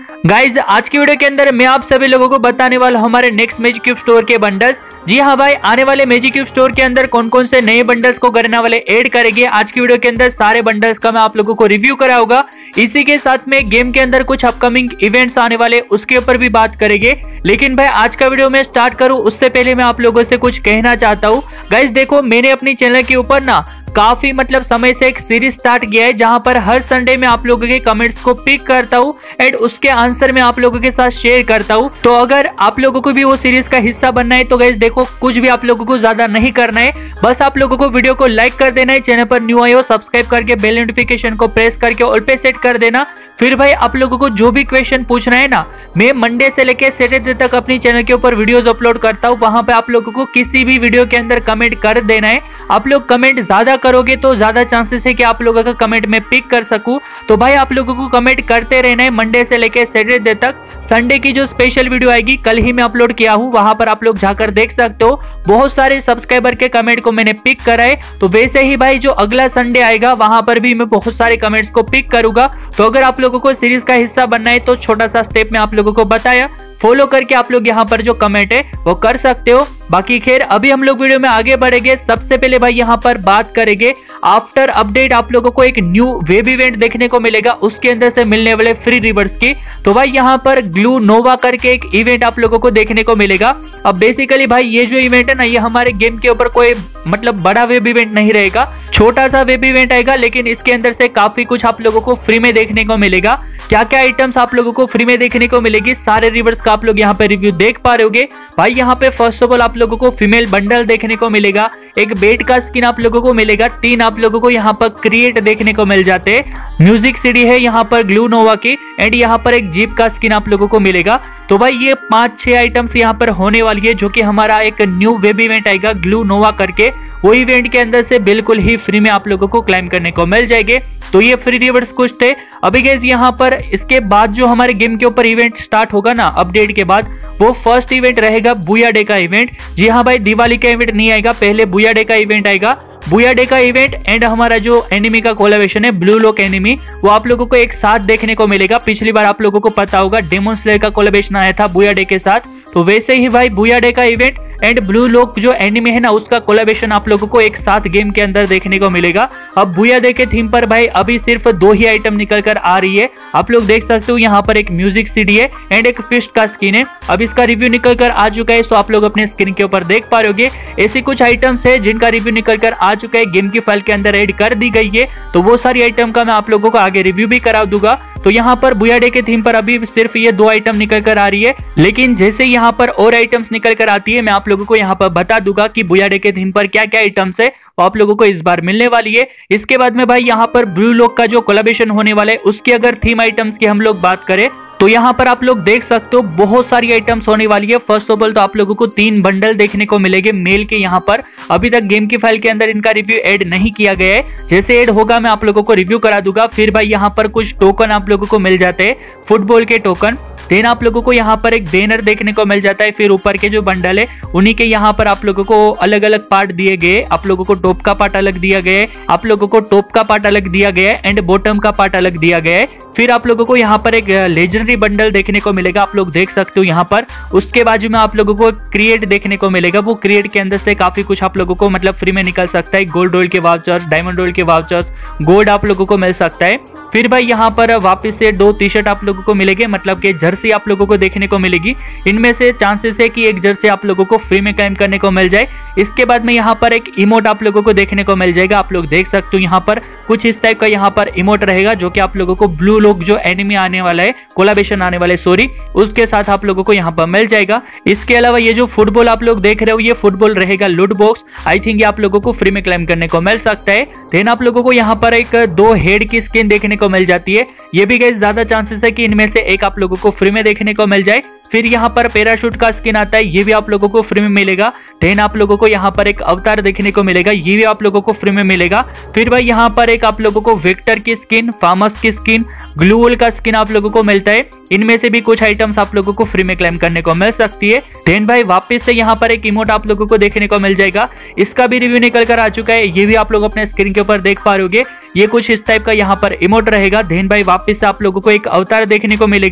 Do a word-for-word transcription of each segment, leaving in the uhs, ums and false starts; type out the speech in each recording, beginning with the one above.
Guys आज की video के अंदर मैं आप सभी लोगों को बताने वाला हूं हमारे नेक्स्ट मैजिक क्यूब स्टोर के बंडल्स। जी हाँ भाई, आने वाले मैजिक क्यूब स्टोर के अंदर कौन कौन से नए बंडल्स को गरना वाले ऐड करेंगे, आज की वीडियो के अंदर सारे बंडल्स का मैं आप लोगों को रिव्यू कराऊंगा। इसी के साथ में गेम के अंदर कुछ अपकमिंग इवेंट्स आने वाले उसके ऊपर भी बात करेंगे। लेकिन भाई आज का वीडियो में स्टार्ट करूं उससे पहले मैं आप लोगों से कुछ कहना चाहता हूं। गाइज देखो, मैंने अपनी चैनल के ऊपर ना काफी मतलब समय से एक सीरीज स्टार्ट किया है जहां पर हर संडे में आप लोगों के कमेंट्स को पिक करता हूं एंड उसके आंसर में आप लोगों के साथ शेयर करता हूं। तो अगर आप लोगों को भी वो सीरीज का हिस्सा बनना है तो गाइस देखो, कुछ भी आप लोगों को ज्यादा नहीं करना है, बस आप लोगों को वीडियो को लाइक कर देना है, चैनल पर न्यू आए हो सब्सक्राइब करके बेल नोटिफिकेशन को प्रेस करके ऑल पे सेट कर देना। फिर भाई आप लोगों को जो भी क्वेश्चन पूछना है ना, मैं मंडे से लेकर सैटरडे तक अपनी चैनल के ऊपर वीडियोस अपलोड करता हूँ, वहां पे आप लोगों को किसी भी वीडियो के अंदर कमेंट कर देना है। आप लोग कमेंट ज्यादा करोगे तो ज्यादा चांसेस है कि आप लोगों का कमेंट में पिक कर सकूं। तो भाई आप लोगों को कमेंट करते रहना है मंडे से लेकर सैटरडे तक। संडे की जो स्पेशल वीडियो आएगी कल ही मैं अपलोड किया हूँ, वहां पर आप लोग जाकर देख सकते हो। बहुत सारे सब्सक्राइबर के कमेंट को मैंने पिक करा है, तो वैसे ही भाई जो अगला संडे आएगा वहां पर भी मैं बहुत सारे कमेंट्स को पिक करूंगा। तो अगर आप लोगों को सीरीज का हिस्सा बनना है तो छोटा सा स्टेप में आप लोगों को बताया, फॉलो करके आप लोग यहाँ पर जो कमेंट है वो कर सकते हो। बाकी खैर अभी हम लोग वीडियो में आगे बढ़ेंगे। सबसे पहले भाई यहाँ पर बात करेंगे आफ्टर अपडेट आप लोगों को एक न्यू वेब इवेंट देखने को मिलेगा, उसके अंदर से मिलने वाले फ्री रिवर्स की। तो भाई यहाँ पर ग्लू नोवा करके एक इवेंट आप लोगों को देखने को मिलेगा। अब बेसिकली भाई ये जो इवेंट है ना, ये हमारे गेम के ऊपर कोई मतलब बड़ा वेब इवेंट नहीं रहेगा, छोटा सा वेब इवेंट आएगा, लेकिन इसके अंदर से काफी कुछ आप लोगों को फ्री में देखने को मिलेगा। क्या क्या आइटम्स आप लोगों को फ्री में देखने को मिलेगी, सारे रिवर्स का आप लोग यहाँ पे रिव्यू देख पा रहे होगे। भाई यहाँ पे फर्स्ट ऑफ ऑल आप लोगों को फीमेल बंडल देखने को मिलेगा, एक बेट का स्किन आप लोगों को मिलेगा, तीन आप लोगों को यहाँ पर क्रिएट देखने को मिल जाते हैं, म्यूजिक सीडी है यहाँ पर ग्लू नोवा की, एंड यहाँ पर एक जीप का स्किन आप लोगों को मिलेगा। तो भाई ये पांच छह आइटम्स यहाँ पर होने वाली है, जो कि हमारा एक न्यू वेब इवेंट आएगा ग्लू नोवा करके, वो इवेंट के अंदर से बिल्कुल ही फ्री में आप लोगों को क्लाइम करने को मिल जाएंगे। तो ये फ्री रिवर्स कुछ थे। अभी गाइस यहाँ पर इसके बाद जो हमारे गेम के ऊपर इवेंट स्टार्ट होगा ना अपडेट के बाद, वो फर्स्ट इवेंट रहेगा बुया डे का इवेंट। जी हाँ भाई, दिवाली का इवेंट नहीं आएगा, पहले बुया डे का इवेंट आएगा। बुया डे का इवेंट एंड हमारा जो एनिमी का कोलैबोरेशन है ब्लू लॉक एनिमी, वो आप लोगों को एक साथ देखने को मिलेगा। पिछली बार आप लोगों को पता होगा डेमन स्लेयर का कोलैबोरेशन आया था बुया डे के साथ, तो वैसे ही भाई बुया डे का इवेंट एंड ब्लू लॉक जो एनिमी है ना, उसका कोलैबोरेशन आप लोगों को एक साथ गेम के अंदर देखने को मिलेगा। अब बुया डे के थीम पर भाई अभी सिर्फ दो ही आइटम निकल कर आ रही है, आप लोग देख सकते हो। यहाँ पर एक म्यूजिक सीडी है एंड एक फिस्ट का स्किन है। अब इसका रिव्यू निकल कर आ चुका है, तो आप लोग अपने स्क्रीन के ऊपर देख पा रहे होगे। ऐसी कुछ आइटम्स है जिनका रिव्यू निकल कर आ चुका है, गेम की फाइल के अंदर ऐड कर दी गई है। तो वो सारी आइटम का मैं आप लोगों को आगे रिव्यू भी करा दूंगा। तो यहाँ पर बुया डे के थीम पर अभी सिर्फ ये दो आइटम निकल कर आ रही है, लेकिन जैसे यहाँ पर और आइटम्स निकल कर आती है मैं आप लोगों को यहाँ पर बता दूंगा कि बुया डे के थीम पर क्या क्या आइटम्स है वो आप लोगों को इस बार मिलने वाली है। इसके बाद में भाई यहाँ पर ब्लू लॉक का जो कोलैबोरेशन होने वाला है, उसकी अगर थीम आइटम्स की हम लोग बात करें तो यहाँ पर आप लोग देख सकते हो बहुत सारी आइटम्स होने वाली है। फर्स्ट ऑफ ऑल तो आप लोगों को तीन बंडल देखने को मिलेंगे मेल के। यहाँ पर अभी तक गेम की फाइल के अंदर इनका रिव्यू ऐड नहीं किया गया है, जैसे ऐड होगा मैं आप लोगों को रिव्यू करा दूंगा। फिर भाई यहाँ पर कुछ टोकन आप लोगों को मिल जाते हैं, फुटबॉल के टोकन। देन आप लोगों को यहाँ पर एक बैनर देखने को मिल जाता है। फिर ऊपर के जो बंडल है उन्हीं के यहाँ पर आप लोगों को अलग अलग पार्ट दिए गए, आप लोगों को टॉप का पार्ट अलग दिया गया है, आप लोगों को टॉप का पार्ट अलग दिया गया है एंड बॉटम का पार्ट अलग दिया गया है। फिर आप लोगों को यहाँ पर एक लेजेंडरी बंडल देखने को मिलेगा, आप लोग देख सकते हो यहाँ पर। उसके बाजू में आप लोगों को क्रिएट देखने को मिलेगा, वो क्रिएट के अंदर से काफी कुछ आप लोगों को मतलब फ्री में निकल सकता है। गोल्ड रोल के वाउचर्स, डायमंड रोल के वाउचर्स, गोल्ड आप लोगों को मिल सकता है। फिर भाई यहाँ पर वापस से दो टी शर्ट आप लोगों को मिलेंगे, मतलब कि जर्सी आप लोगों को देखने को मिलेगी। इनमें से चांसेस है कि एक जर्सी आप लोगों को फ्री में क्लेम करने को मिल जाए। इसके बाद में यहाँ पर एक इमोट आप लोगों को देखने को मिल जाएगा, आप लोग देख सकते हो यहाँ पर कुछ इस टाइप का यहाँ पर इमोट रहेगा, जो कि आप लोगों को ब्लू लॉक जो एनिमी आने वाला है, कोलैबोरेशन आने वाले सॉरी, उसके साथ आप लोगों को यहाँ पर मिल जाएगा। इसके अलावा ये जो फुटबॉल आप लोग देख रहे हो, ये फुटबॉल रहेगा लूट बॉक्स, आई थिंक ये आप लोगों को फ्री में क्लेम करने को मिल सकता है। देन आप लोगों को यहाँ पर एक दो हेड की स्किन देखने को मिल जाती है, ये भी गाइस ज्यादा चांसेस है कि इनमें से एक आप लोगों को फ्री में देखने को मिल जाए। फिर यहाँ पर पैराशूट का स्किन आता है, ये भी आप लोगों को फ्री में मिलेगा। देन आप लोगों को यहाँ पर एक अवतार देखने को मिलेगा, ये भी आप लोगों को फ्री में मिलेगा। फिर भाई यहाँ पर एक आप लोगों को वेक्टर की स्किन, फार्मस की स्किन, ग्लूवॉल का स्किन आप लोगों को मिलता है। इनमें से भी कुछ आइटम्स आप लोगों को फ्री में क्लेम करने को मिल सकती है। देन भाई वापस से यहाँ पर एक इमोट आप लोगों को देखने को मिल जाएगा, इसका भी रिव्यू निकल कर आ चुका है, ये भी आप लोग अपने स्क्रीन के ऊपर देख पा रहे होगे। ये कुछ इस टाइप का यहाँ पर इमोट रहेगा। देन भाई वापस से आप लोगों को एक अवतार देखने को मिलेगा,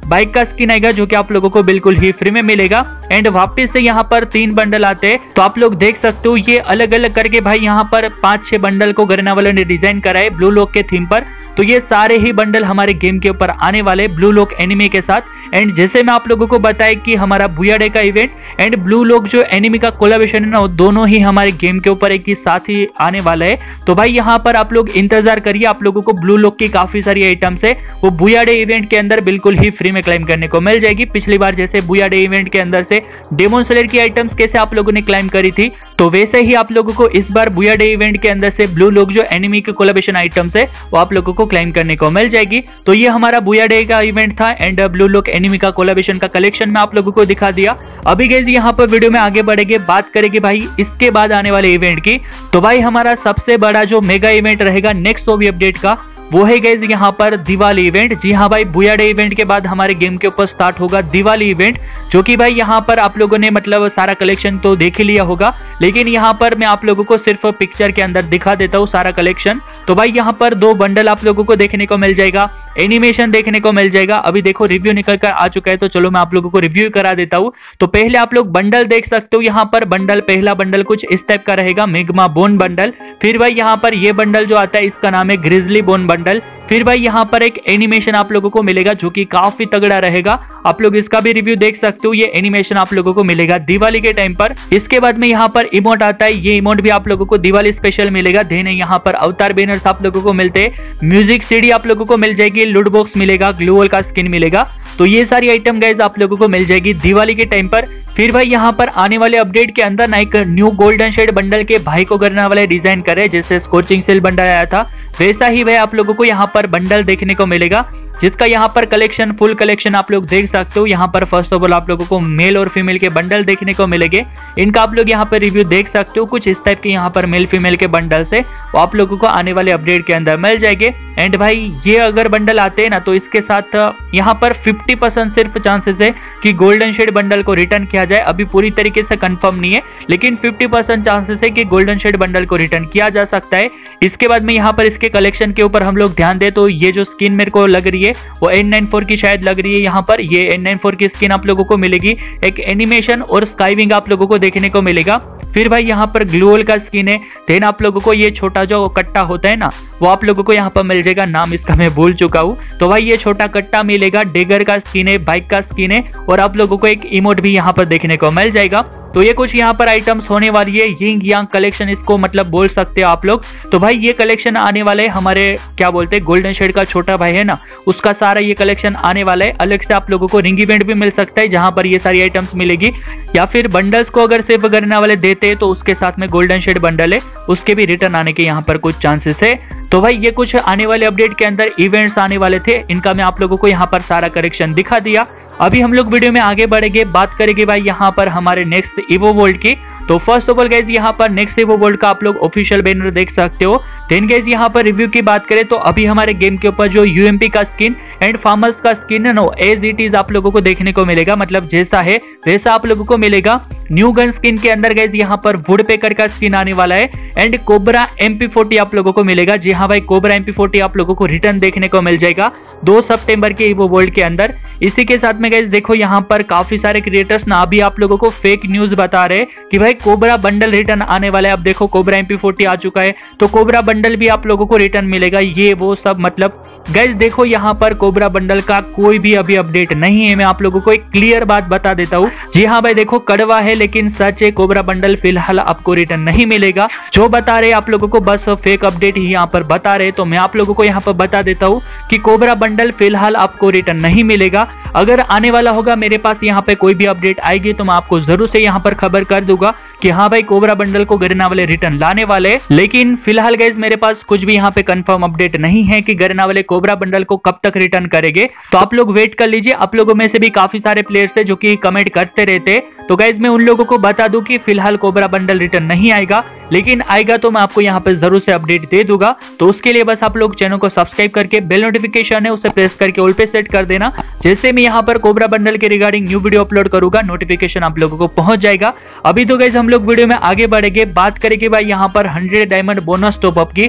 बाइक का स्किन आएगा जो कि आप लोगों को बिल्कुल ही फ्री में मिलेगा। एंड वापस से यहाँ पर तीन बंडल आते हैं, तो आप लोग देख सकते हो ये अलग अलग करके भाई यहाँ पर पांच छह बंडल को गरना वालों ने डिजाइन करा है ब्लू लॉक के थीम पर। तो ये सारे ही बंडल हमारे गेम के ऊपर आने वाले ब्लू लॉक एनिमी के साथ। एंड जैसे मैं आप लोगों को बताया कि हमारा बुया डे का इवेंट एंड ब्लू लॉक जो एनिमी का कोलैबोरेशन है ना, वो दोनों ही हमारे गेम के ऊपर एक ही साथ ही आने वाला है। तो भाई यहाँ पर आप लोग इंतजार करिए, आप लोगों को ब्लू लॉक की काफी सारी आइटम्स है वो बुया डे इवेंट के अंदर बिल्कुल ही फ्री में क्लेम करने को मिल जाएगी। पिछली बार जैसे बुया डे इवेंट के अंदर से डेमन स्लेयर की आइटम्स कैसे आप लोगों ने क्लेम करी थी, तो वैसे ही आप लोगों को इस बार बुया डे इवेंट के अंदर से ब्लू लॉक जो एनिमी के कोलैबोरेशन आइटम्स है वो आप लोगों को क्लेम करने को मिल जाएगी। तो ये हमारा बुया डे का इवेंट था एंड ब्लू लॉक एनिमी का कोलैबोरेशन का कलेक्शन में आप लोगों को दिखा दिया। अभी गाइस यहाँ पर वीडियो में आगे बढ़ेंगे, बात करेंगे भाई इसके बाद आने वाले इवेंट की। तो भाई हमारा सबसे बड़ा जो मेगा इवेंट रहेगा नेक्स्ट ओवी अपडेट का, वो है गाइस यहाँ पर दिवाली इवेंट। जी हाँ भाई, बुया डे इवेंट के बाद हमारे गेम के ऊपर स्टार्ट होगा दिवाली इवेंट, जो कि भाई यहाँ पर आप लोगों ने मतलब सारा कलेक्शन तो देख ही लिया होगा, लेकिन यहाँ पर मैं आप लोगों को सिर्फ पिक्चर के अंदर दिखा देता हूँ सारा कलेक्शन। तो भाई यहाँ पर दो बंडल आप लोगों को देखने को मिल जाएगा, एनिमेशन देखने को मिल जाएगा। अभी देखो रिव्यू निकल कर आ चुका है, तो चलो मैं आप लोगों को रिव्यू करा देता हूँ। तो पहले आप लोग बंडल देख सकते हो, यहाँ पर बंडल पहला बंडल कुछ इस टाइप का रहेगा, मेग्मा बोन बंडल। फिर भाई यहाँ पर ये बंडल जो आता है इसका नाम है ग्रिजली बोन बंडल। फिर भाई यहाँ पर एक एनिमेशन आप लोगों को मिलेगा जो कि काफी तगड़ा रहेगा, आप लोग इसका भी रिव्यू देख सकते हो। ये एनिमेशन आप लोगों को मिलेगा दिवाली के टाइम पर। इसके बाद में यहाँ पर इमोट आता है, ये इमोट भी आप लोगों को दिवाली स्पेशल मिलेगा। देन यहाँ पर अवतार बैनर्स आप लोगों को मिलते हैं, म्यूजिक सीडी आप लोगों को मिल जाएगी, लूट बॉक्स मिलेगा, ग्लूवल का स्किन मिलेगा। तो ये सारी आइटम गाइज आप लोगों को मिल जाएगी दिवाली के टाइम पर। फिर भाई यहाँ पर आने वाले अपडेट के अंदर ना एक न्यू गोल्डन शेड बंडल के भाई को करने वाले डिजाइन करे, जैसे स्कोचिंग सेल बंडल आया था वैसा ही भाई आप लोगों को यहाँ पर बंडल देखने को मिलेगा, जिसका यहाँ पर कलेक्शन फुल कलेक्शन आप लोग देख सकते हो। यहाँ पर फर्स्ट ऑफ ऑल आप लोगों को मेल और फीमेल के बंडल देखने को मिलेंगे, इनका आप लोग यहाँ पर रिव्यू देख सकते हो। कुछ इस टाइप के यहाँ पर मेल फीमेल के बंडल से वो आप लोगों को आने वाले अपडेट के अंदर मिल जाएंगे। एंड भाई ये अगर बंडल आते हैं ना, तो इसके साथ यहाँ पर फिफ्टी परसेंट सिर्फ चांसेस है कि गोल्डन शेड बंडल को रिटर्न किया जाए। अभी पूरी तरीके से कंफर्म नहीं है, लेकिन फिफ्टी परसेंट चांसेस है कि गोल्डन शेड बंडल को रिटर्न किया जा सकता है। इसके बाद में यहाँ पर इसके कलेक्शन के ऊपर हम लोग ध्यान दें तो ये जो स्किन मेरे को लग रही है वो एन नाइंटी फोर की शायद लग रही है। यहाँ पर ये एन नाइंटी फोर की स्किन आप लोगों को मिलेगी, एक एनिमेशन और स्काईविंग आप लोगों को देखने को मिलेगा। फिर भाई यहाँ पर ग्लूवल का स्किन है। देन आप लोगों को ये छोटा जो कट्टा होता है ना, वो आप लोगों को यहाँ पर मिल जाएगा, नाम इसका मैं भूल चुका हूँ। तो भाई ये छोटा कट्टा मिलेगा, डेगर का स्किन है, बाइक का स्किन है, और आप लोगों को एक इमोट भी यहाँ पर देखने को मिल जाएगा। तो ये कुछ यहाँ पर आइटम्स होने वाली है, यिंग यांग कलेक्शन इसको मतलब बोल सकते हो आप लोग। तो भाई ये कलेक्शन आने वाले हमारे क्या बोलते हैं गोल्डन शेड का छोटा भाई है ना, उसका सारा ये कलेक्शन आने वाला है। अलग से आप लोगों को रिंग इवेंट भी मिल सकता है जहां पर ये सारी आइटम्स मिलेगी, या फिर बंडल्स को अगर सेव करने वाले देते हैं तो उसके साथ में गोल्डन शेड बंडल है, उसके भी रिटर्न आने के यहाँ पर कुछ चांसेस है। तो भाई ये कुछ आने वाले अपडेट के अंदर इवेंट्स आने वाले थे, इनका मैं आप लोगों को यहाँ पर सारा करेक्शन दिखा दिया। अभी हम लोग वीडियो में आगे बढ़ेंगे, बात करेंगे भाई यहाँ पर हमारे नेक्स्ट इवो वर्ल्ड की। तो फर्स्ट ऑफ ऑल गाइज यहाँ पर नेक्स्ट इवो वर्ल्ड का आप लोग ऑफिशियल बैनर देख सकते हो। देन गाइज यहाँ पर रिव्यू की बात करें तो अभी हमारे गेम के ऊपर जो यूएमपी का स्किन एंड फार्मर्स का स्किन है नो एज इट इज आप लोगों को देखने को मिलेगा, मतलब जैसा है वैसा आप लोगों को मिलेगा। न्यू गन स्किन के अंदर गाइज यहाँ पर वुड पेकर का स्किन आने वाला है and cobra M P forty आप लोगों को मिलेगा। जी हाँ भाई, कोबरा एम पी फोर्टी आप लोगों को रिटर्न देखने को मिल जाएगा दो सितंबर के इवो वर्ल्ड के अंदर। इसी के साथ में गाइज देखो यहाँ पर काफी सारे क्रिएटर्स ना अभी आप लोगों को फेक न्यूज बता रहे कि भाई कोबरा बंडल रिटर्न आने वाला है। अब देखो कोबरा एम पी फोर्टी आ चुका है, तो कोबरा बंडल भी आप लोगों को रिटर्न मिलेगा, ये वो सब मतलब गाइज देखो यहाँ पर कोबरा बंडल का कोई भी अभी अपडेट नहीं है। मैं आप लोगों को एक क्लियर बात बता देता हूँ। जी हाँ भाई, देखो कड़वा है लेकिन सच है, कोबरा बंडल फिलहाल आपको रिटर्न नहीं मिलेगा। जो बता रहे आप लोगों को बस फेक अपडेट ही यहाँ पर बता रहे, तो मैं आप लोगों को यहाँ पर बता देता हूँ कि कोबरा बंडल फिलहाल आपको रिटर्न नहीं मिलेगा। अगर आने वाला होगा मेरे पास यहाँ पे कोई भी अपडेट आएगी तो मैं आपको जरूर से यहाँ पर खबर कर दूंगा कि हाँ भाई कोबरा बंडल को गरना वाले रिटर्न लाने वाले। लेकिन फिलहाल गाइज मेरे पास कुछ भी यहाँ पे कंफर्म अपडेट नहीं है कि गरना वाले कोबरा बंडल को कब तक रिटर्न करेंगे, तो आप लोग वेट कर लीजिए। आप लोगों में से भी काफी सारे प्लेयर्स है जो कि कमेंट करते रहते, तो गाइज मैं उन लोगों को बता दूं कि फिलहाल कोबरा बंडल रिटर्न नहीं आएगा, लेकिन आएगा तो मैं आपको यहाँ पे जरूर से अपडेट दे दूंगा। तो उसके लिए बस आप लोग चैनल को सब्सक्राइब करके बेल नोटिफिकेशन है उसे प्रेस करके ऑल पे सेट कर देना, जैसे मैं यहाँ पर कोबरा बंडल के रिगार्डिंग न्यू वीडियो अपलोड करूंगा नोटिफिकेशन आप लोगों को पहुंच जाएगा। अभी तो गाइज हम लोग वीडियो में आगे बढ़ेंगे, बात करेंगे भाई यहाँ पर hundred diamond bonus top up की।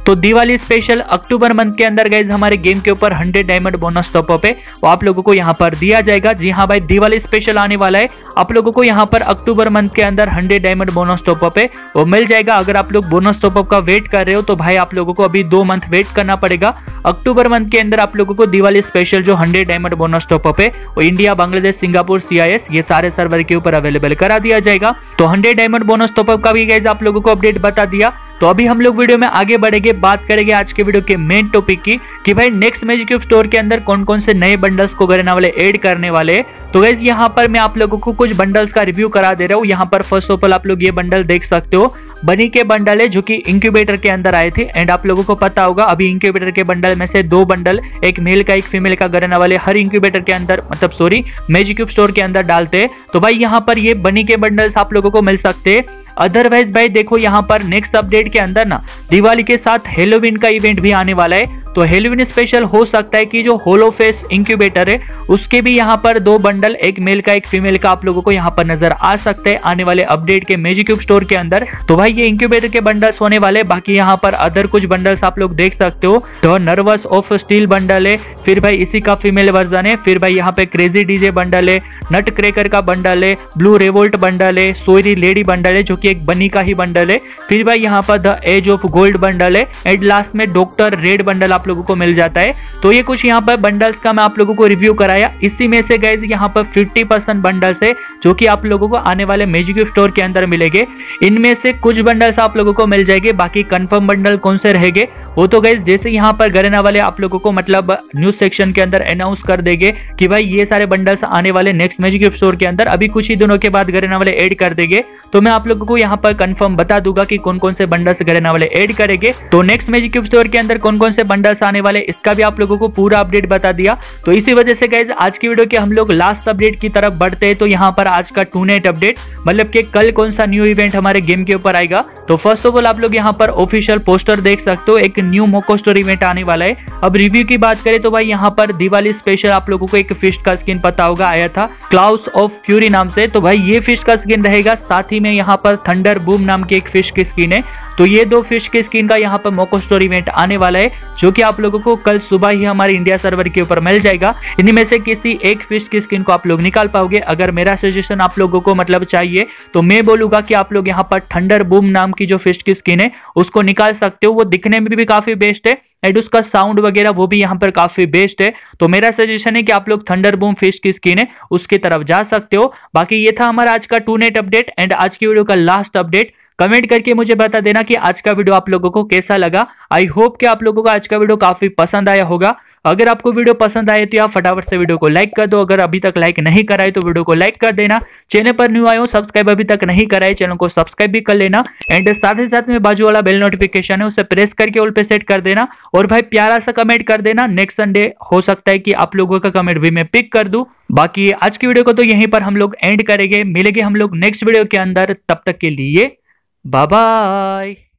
तो दिवाली स्पेशल अक्टूबर मंथ के अंदर गाइज हमारे गेम के ऊपर हंड्रेड डायमंड बोनस टॉपअप है वो आप लोगों को यहाँ पर दिया जाएगा। जी हाँ भाई, दिवाली स्पेशल आने वाला है, आप लोगों को यहाँ पर अक्टूबर मंथ के अंदर हंड्रेड डायमंड बोनस टॉपअप है वो मिल जाएगा। अगर आप लोग बोनस टॉपअप का वेट कर रहे हो तो भाई आप लोगों को अभी दो मंथ वेट करना पड़ेगा। अक्टूबर मंथ के अंदर आप लोगों को दिवाली स्पेशल जो हंड्रेड डायमंड बोनस टॉपअप है वो इंडिया, बांग्लादेश, सिंगापुर, सीआईएस ये सारे सर्वर के ऊपर अवेलेबल करा दिया जाएगा। तो हंड्रेड डायमंड बोनस टॉपअप का भी गाइस आप लोगों को अपडेट बता दिया। तो अभी हम लोग वीडियो में आगे बढ़ेंगे, बात करेंगे आज के वीडियो के मेन टॉपिक की कि भाई नेक्स्ट मैजिक क्यूब स्टोर के अंदर कौन कौन से नए बंडल्स को गरीना वाले ऐड करने वाले हैं। तो गाइस यहाँ पर मैं आप लोगों को कुछ बंडल्स का रिव्यू करा दे रहा हूँ। यहाँ पर फर्स्ट ऑफ ऑल आप लोग ये बंडल देख सकते हो, बनी के बंडल है जो कि इंक्यूबेटर के अंदर आए थे। एंड आप लोगों को पता होगा अभी इंक्यूबेटर के बंडल में से दो बंडल, एक मेल का एक फीमेल का गरीना वाले हर इंक्यूबेटर के अंदर मतलब सॉरी मैजिक क्यूब स्टोर के अंदर डालते हैं। तो भाई यहाँ पर ये बनी के बंडल्स आप लोगों को मिल सकते हैं। अदरवाइज भाई देखो यहाँ पर नेक्स्ट अपडेट के अंदर ना दिवाली के साथ हेलोविन का इवेंट भी आने वाला है। तो हेलोविन स्पेशल हो सकता है कि जो होलो फेस इंक्यूबेटर है उसके भी यहाँ पर दो बंडल, एक मेल का एक फीमेल का आप लोगों को यहाँ पर नजर आ सकते हैं आने वाले अपडेट के मैजिक क्यूब स्टोर के अंदर। तो भाई ये इंक्यूबेटर के बंडल्स होने वाले, बाकी यहाँ पर अदर कुछ बंडल्स आप लोग देख सकते हो। तो नर्वस ऑफ स्टील बंडल है, फिर भाई इसी का फीमेल वर्जन है, फिर भाई यहाँ पे क्रेजी डीजे बंडल है, नट क्रैकर का बंडल है, ब्लू रेवोल्ट बंडल है, सोयरी लेडी बंडल है जो कि एक बनी का ही बंडल है, फिर भाई यहाँ पर the edge of gold bundle है, एंड लास्ट में डॉक्टर रेड बंडल आप लोगों को मिल जाता है। तो ये कुछ यहाँ पर बंडल्स का मैं आप लोगों को रिव्यू कराया। इसी में से गाइस यहाँ पर फिफ्टी परसेंट बंडल्स है जो कि आप लोगों को आने वाले मैजिक क्यूब स्टोर के अंदर मिलेंगे। इनमें से कुछ बंडल्स आप लोगों को मिल जाएंगे, बाकी कंफर्म बंडल कौन से रहेंगे वो तो गाइस जैसे यहाँ पर गरीना वाले आप लोगों को मतलब न्यूज सेक्शन के अंदर अनाउंस कर देंगे कि भाई ये सारे बंडल्स आने वाले नेक्स्ट मैजिक क्यूब स्टोर के अंदर अभी कुछ ही दिनों के बाद गरीना वाले ऐड कर देंगे। तो मैं आप लोगों को यहाँ पर कंफर्म बता दूंगा कि कौन कौन से बंडल्स गरीना वाले ऐड करेंगे। तो नेक्स्ट मैजिक क्यूब स्टोर के अंदर कौन कौन से बंडल्स आने वाले इसका भी आप लोगों को पूरा अपडेट बता दिया। तो इसी वजह से गाइस आज की वीडियो के हम लोग लास्ट अपडेट की तरफ बढ़ते हैं। तो यहाँ पर आज का टू नाइट अपडेट मतलब कि कल कौन सा न्यू इवेंट हमारे गेम के ऊपर आएगा। तो फर्स्ट ऑफ ऑल आप लोग यहाँ पर ऑफिशियल पोस्टर देख सकते हो, एक न्यू मोको स्टोर इवेंट आने वाला है। अब रिव्यू की बात करें तो भाई यहाँ पर दिवाली स्पेशल आप लोगों को एक फिस्ट का स्किन पता होगा आया था क्लाउड्स ऑफ फ्यूरी नाम से। तो भाई ये फिश का स्किन रहेगा, साथ ही में यहाँ पर थंडर बूम नाम की एक फिश की स्किन है। तो ये दो फिश की स्किन का यहाँ पर मोको स्टोर इवेंट आने वाला है जो कि आप लोगों को कल सुबह ही हमारे इंडिया सर्वर के ऊपर मिल जाएगा। इन्हीं में से किसी एक फिश की स्किन को आप लोग निकाल पाओगे। अगर मेरा सजेशन आप लोगों को मतलब चाहिए तो मैं बोलूंगा कि आप लोग यहाँ पर थंडर बूम नाम की जो फिश की स्किन है उसको निकाल सकते हो। वो दिखने में भी काफी बेस्ट है एंड उसका साउंड वगैरह वो भी यहाँ पर काफी बेस्ट है। तो मेरा सजेशन है कि आप लोग थंडर बूम फिश की स्किन है उसकी तरफ जा सकते हो। बाकी ये था हमारा आज का टू नाइट अपडेट एंड आज की वीडियो का लास्ट अपडेट। कमेंट करके मुझे बता देना कि आज का वीडियो आप लोगों को कैसा लगा। आई होप कि आप लोगों को आज का वीडियो काफी पसंद आया होगा। अगर आपको वीडियो पसंद आए तो आप फटाफट से वीडियो को लाइक कर दो। अगर अभी तक लाइक नहीं कराए तो वीडियो को लाइक कर देना। चैनल पर न्यू आए हो, सब्सक्राइब अभी तक नहीं कराए, चैनल को सब्सक्राइब भी कर लेना। एंड साथ ही साथ में बाजू वाला बेल नोटिफिकेशन है उसे प्रेस करके ऑल पे सेट कर देना। और भाई प्यारा सा कमेंट कर देना, नेक्स्ट संडे हो सकता है कि आप लोगों का कमेंट भी मैं पिक कर दूं। बाकी आज की वीडियो को तो यहीं पर हम लोग एंड करेंगे, मिलेंगे हम लोग नेक्स्ट वीडियो के अंदर। तब तक के लिए बाय बाय।